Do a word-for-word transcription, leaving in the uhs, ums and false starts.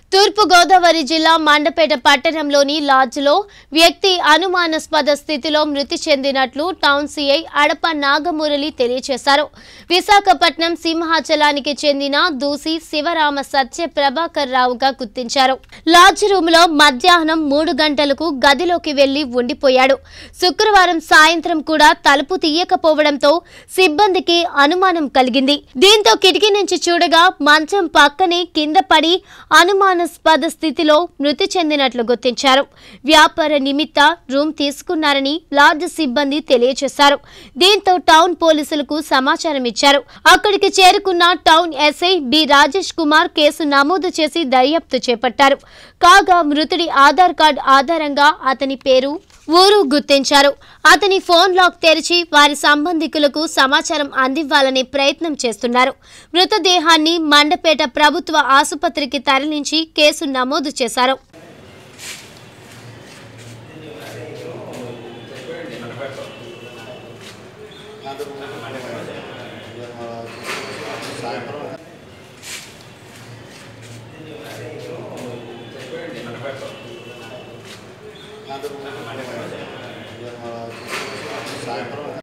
తూర్పు గోదావరి జిల్లా మండపేట పట్టణంలోని లాడ్జ్లో వ్యక్తి అనుమానాస్పద స్థితిలో మృతి చెందినట్లు టౌన్ సీఐ అడప నాగమురళి తెలియజేశారు. విశాఖపట్నం సింహాచలానికి చెందిన దూసి శివరామ సత్య ప్రభాకర్ రావుగా గుర్తించారు. లాడ్జ్ రూమ్లో మధ్యాహ్నం మూడు గంటలకు గదిలోకి వెళ్లి ఉండిపోయాడు. శుక్రవారం సాయంత్రం కూడా తలుపు తీయకపోవడంతో సిబ్బందికి అనుమానం కలిగింది. దీంతో కిటికీ నుంచి చూడగా మంచం పక్కనే కింద పడి అనుమాన స్పద స్థితిలో మృతి చెందినట్లు గుర్తించారు. వ్యాపార నిమిత్త రూమ్ తీసుకున్నారని లాడ్జ్ సిబ్బంది తెలియజేశారు. దీంతో టౌన్ పోలీసులకు సమాచారం ఇచ్చారు. అక్కడికి చేరుకున్న town SI B Rajesh Kumar case నమోదు చేసి దర్యాప్తు చేపట్టారు. కాగా మృతుడి ఆధార్ కార్డు ఆధారంగా అతని పేరు, ఊరు గుర్తించారు. అతని ఫోన్ లాక్ తెరిచి వారి సంబంధికులకు సమాచారం అందివ్వాలనే ప్రయత్నం చేస్తున్నారు. మృతదేహాన్ని మండపేట ప్రభుత్వ ఆసుపత్రికి తరలించి కేసు నమోదు చేశారు. సాయంత్రం